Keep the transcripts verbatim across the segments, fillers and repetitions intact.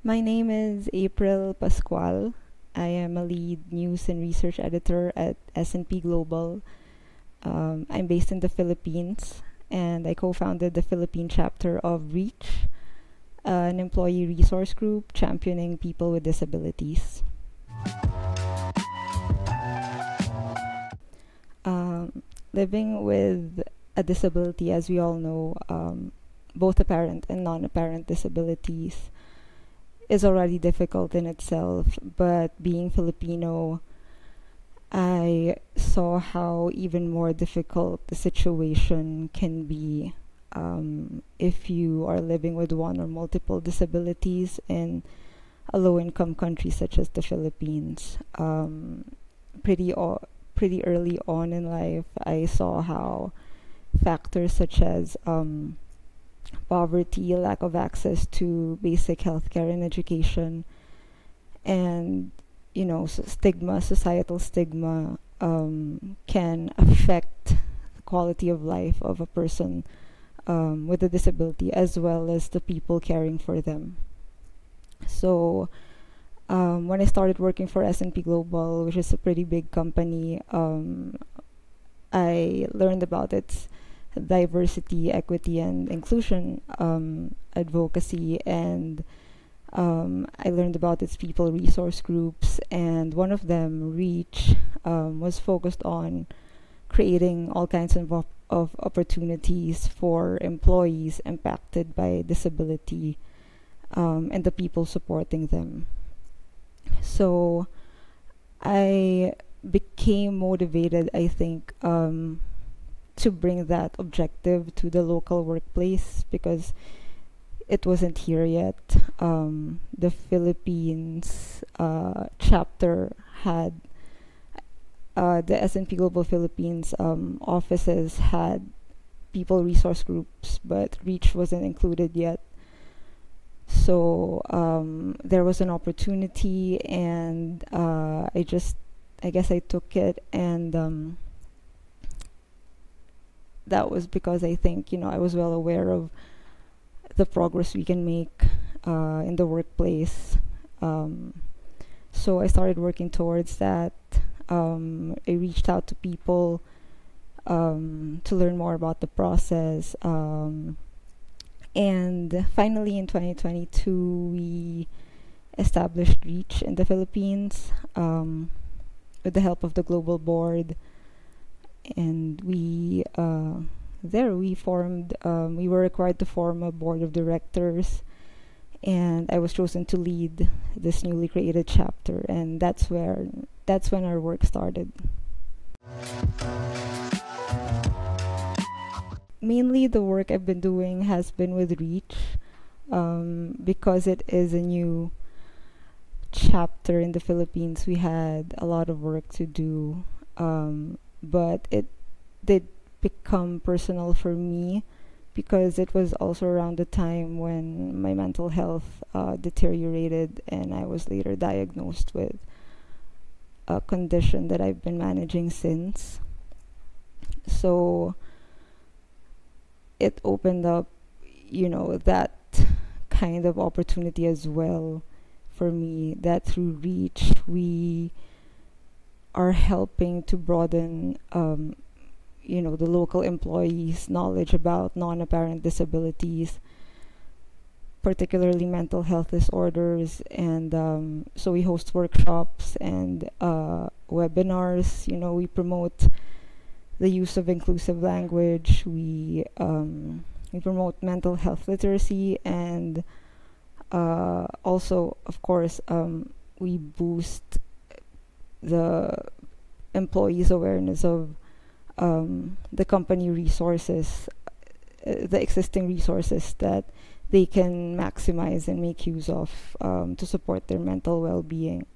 My name is April Pascual. I am a lead news and research editor at S and P Global. Um, I'm based in the Philippines, and I co-founded the Philippine chapter of REACH, uh, an employee resource group championing people with disabilities. Um, living with a disability, as we all know, um, both apparent and non-apparent disabilities, is already difficult in itself, but being Filipino, I saw how even more difficult the situation can be um, if you are living with one or multiple disabilities in a low-income country such as the Philippines. Um, pretty o- pretty early on in life, I saw how factors such as um, poverty, lack of access to basic healthcare and education, and you know, s- stigma, societal stigma, um, can affect the quality of life of a person um, with a disability, as well as the people caring for them. So, um, when I started working for S and P Global, which is a pretty big company, um, I learned about its diversity, equity, and inclusion um, advocacy, and um, I learned about its people resource groups, and one of them, REACH, um, was focused on creating all kinds of, op- of opportunities for employees impacted by disability um, and the people supporting them. So I became motivated, I think, um, to bring that objective to the local workplace because it wasn't here yet. Um, the Philippines uh, chapter had uh, the S and P Global Philippines um, offices had people resource groups, but REACH wasn't included yet. So um, there was an opportunity, and uh, I just, I guess I took it, and um, that was because I think, you know, I was well aware of the progress we can make uh, in the workplace. Um, so I started working towards that. Um, I reached out to people um, to learn more about the process. Um, and finally, in twenty twenty-two, we established REACH in the Philippines um, with the help of the global board. And we uh, there we formed um, we were required to form a board of directors, and I was chosen to lead this newly created chapter, and that's where that's when our work started. Mainly the work I've been doing has been with REACH um, because it is a new chapter in the Philippines. We had a lot of work to do, um, but it did become personal for me because it was also around the time when my mental health uh, deteriorated, and I was later diagnosed with a condition that I've been managing since. So it opened up, you know, that kind of opportunity as well for me, that through REACH we are helping to broaden um, you know, the local employees' knowledge about non-apparent disabilities, particularly mental health disorders. And um, so we host workshops and uh, webinars. You know, we promote the use of inclusive language. We um, we promote mental health literacy, and uh, also, of course, um, we boost the employees' awareness of um, the company resources, uh, the existing resources that they can maximize and make use of um, to support their mental well-being.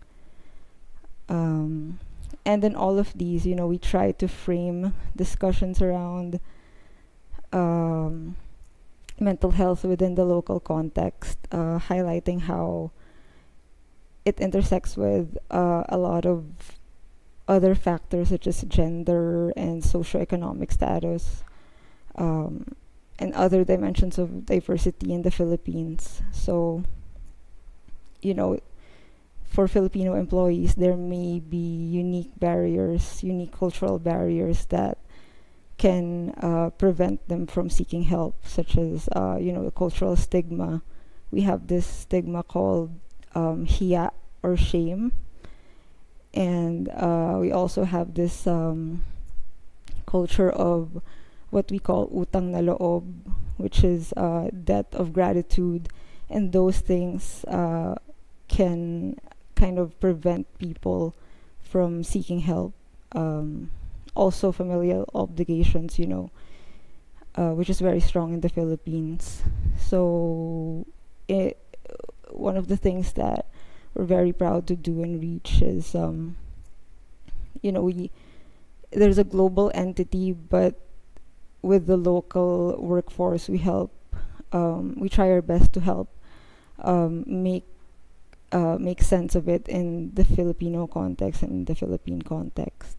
Um, and in all of these, you know, we try to frame discussions around um, mental health within the local context, uh, highlighting how it intersects with uh, a lot of other factors such as gender and socioeconomic status, um, and other dimensions of diversity in the Philippines. So you know, for Filipino employees, there may be unique barriers, unique cultural barriers that can uh, prevent them from seeking help, such as, uh, you know, the cultural stigma. We have this stigma called um, hiya, or shame. And uh, we also have this um, culture of what we call utang na loob, which is uh, debt of gratitude. And those things uh, can kind of prevent people from seeking help. Um, also, familial obligations, you know, uh, which is very strong in the Philippines. So, it, one of the things that we're very proud to do and reach is, um, you know, we there's a global entity, but with the local workforce, we help. Um, we try our best to help um, make uh, make sense of it in the Filipino context and in the Philippine context.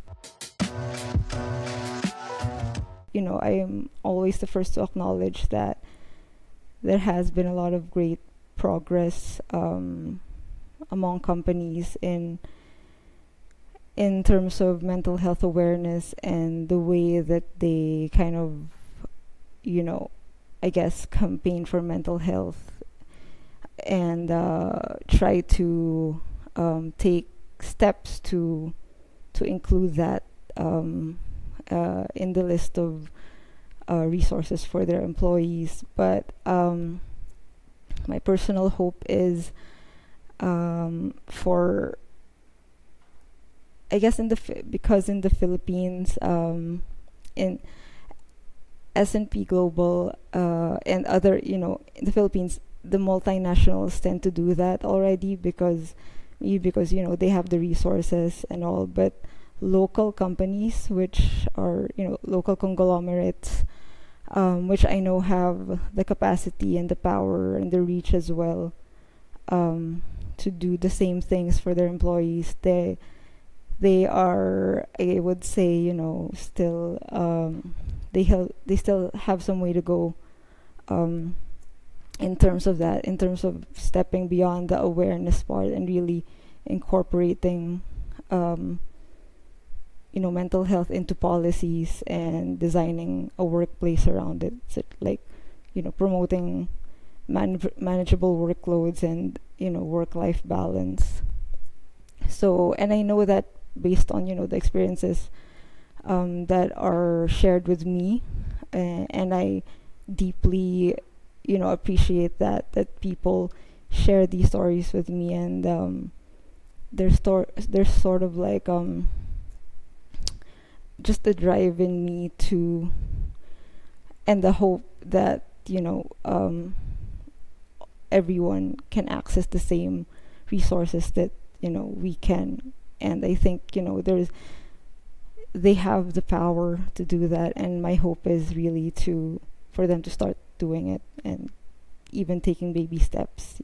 You know, I am always the first to acknowledge that there has been a lot of great progress um, among companies in in terms of mental health awareness and the way that they kind of, you know, I guess, campaign for mental health and uh, try to um, take steps to to include that um, uh, in the list of uh, resources for their employees. But um, my personal hope is um, for, I guess, in the Fi- because in the Philippines, um, in S and P Global uh, and other, you know, in the Philippines, the multinationals tend to do that already because, maybe because, you know, they have the resources and all. But local companies, which are, you know, local conglomerates, um, which I know have the capacity and the power and the reach as well, um, to do the same things for their employees, they they are, I would say, you know, still um, they hel- they still have some way to go um, in terms of that, in terms of stepping beyond the awareness part and really incorporating um, you know, mental health into policies and designing a workplace around it. So, like, you know, promoting man- manageable workloads and, you know, work-life balance. So, and I know that based on, you know, the experiences um, that are shared with me, uh, and I deeply, you know, appreciate that that people share these stories with me, and um, there's stor- there's sort of like um just the drive in me to, and the hope that, you know, um, everyone can access the same resources that, you know, we can. And I think, you know, there's they have the power to do that, and my hope is really to for them to start doing it and even taking baby steps.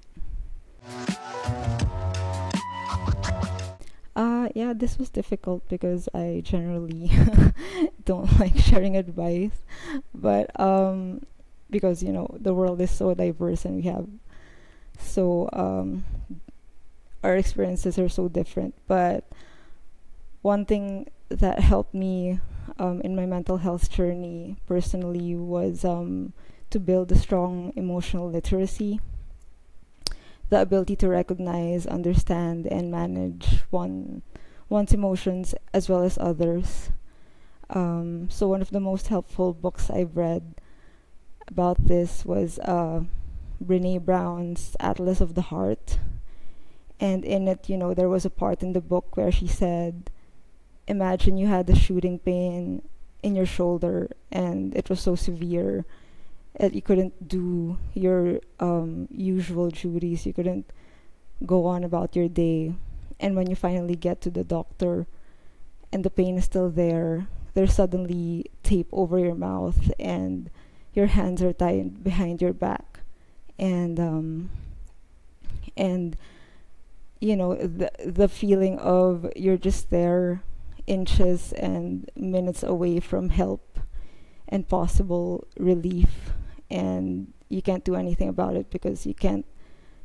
Uh, yeah, this was difficult because I generally don't like sharing advice, but um, because, you know, the world is so diverse and we have so um, our experiences are so different. But one thing that helped me um, in my mental health journey personally was um, to build a strong emotional literacy, the ability to recognize, understand, and manage one one's emotions as well as others. Um, so one of the most helpful books I've read about this was uh, Brene Brown's Atlas of the Heart. And in it, you know, there was a part in the book where she said, imagine you had a shooting pain in your shoulder and it was so severe that you couldn't do your um, usual duties. You couldn't go on about your day. And when you finally get to the doctor and the pain is still there, there's suddenly tape over your mouth and your hands are tied behind your back. And, um, and you know, the, the feeling of you're just there inches and minutes away from help and possible relief, and you can't do anything about it because you can't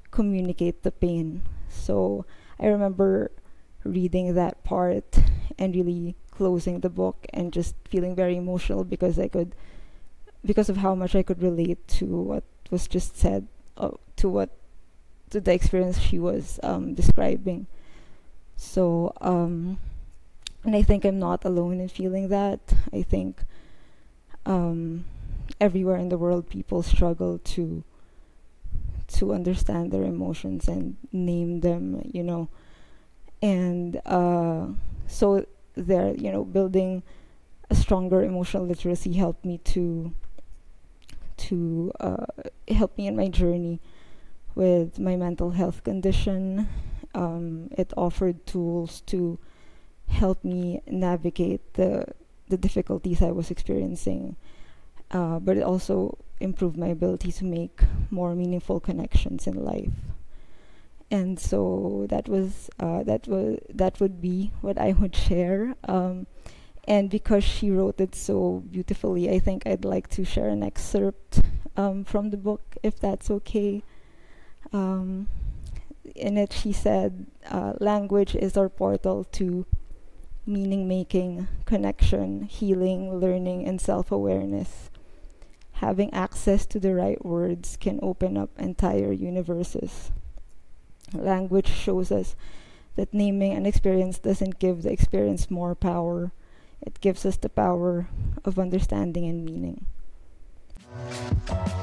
communicate the pain. So I remember reading that part and really closing the book and just feeling very emotional because I could, because of how much I could relate to what was just said, uh, to what, to the experience she was um, describing. So, um, and I think I'm not alone in feeling that. I think um, everywhere in the world, people struggle to to understand their emotions and name them, you know. And uh, so there, you know, building a stronger emotional literacy helped me to to uh, help me in my journey with my mental health condition. Um, it offered tools to help me navigate the the difficulties I was experiencing, uh, but it also improved my ability to make more meaningful connections in life. And so that was uh, that was that would be what I would share. Um, and because she wrote it so beautifully, I think I'd like to share an excerpt um, from the book, if that's okay. Um, in it, she said, uh, "Language is our portal to meaning making, connection, healing, learning, and self awareness. Having access to the right words can open up entire universes. Language shows us that naming an experience doesn't give the experience more power, it gives us the power of understanding and meaning."